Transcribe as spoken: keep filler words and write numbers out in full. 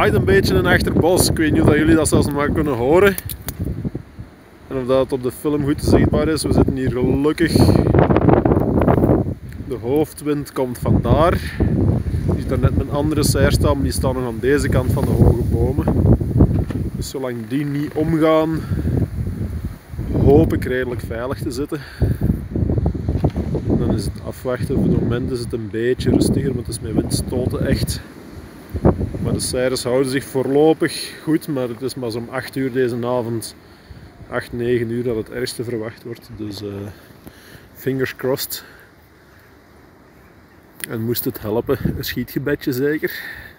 waait een beetje in achterbos. Ik weet niet of jullie dat zelfs nog maar kunnen horen. En of dat op de film goed zichtbaar is. We zitten hier gelukkig. De hoofdwind komt vandaar. Je ziet daar net mijn andere seierstam, die staan nog aan deze kant van de hoge bomen. Dus zolang die niet omgaan, hoop ik redelijk veilig te zitten. Dan is het afwachten. Op het moment is het een beetje rustiger, want het is met windstoten echt. Maar de seiers houden zich voorlopig goed, maar het is maar om acht uur deze avond, acht, negen uur dat het ergste verwacht wordt. Dus uh, fingers crossed. En moest het helpen, een schietgebedje zeker.